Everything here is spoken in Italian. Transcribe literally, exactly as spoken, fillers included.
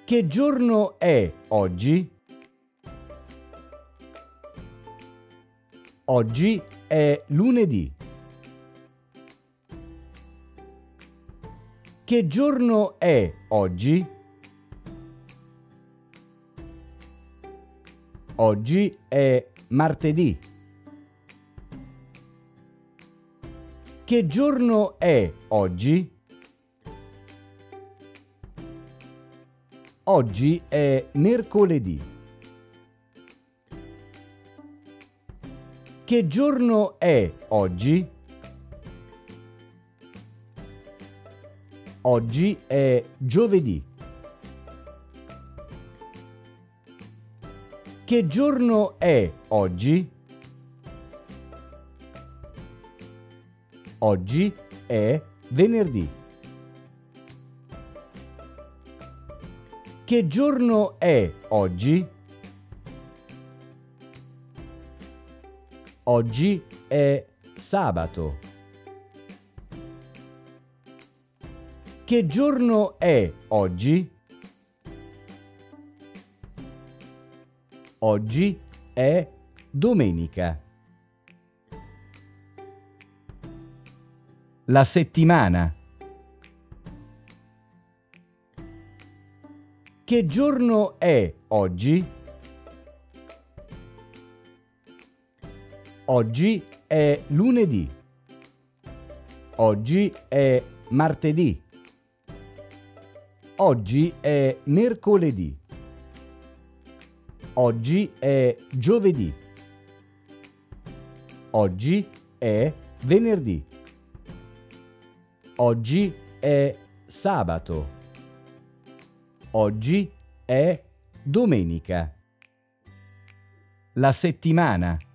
Che giorno è oggi? Oggi è lunedì. Che giorno è oggi? Oggi è martedì. Che giorno è oggi? Oggi è mercoledì. Che giorno è oggi? Oggi è giovedì. Che giorno è oggi? Oggi è venerdì. Che giorno è oggi? Oggi è sabato. Che giorno è oggi? Oggi è domenica. La settimana. Che giorno è oggi? Oggi è lunedì. Oggi è martedì. Oggi è mercoledì. Oggi è giovedì. Oggi è venerdì. Oggi è sabato. Oggi è domenica. La settimana.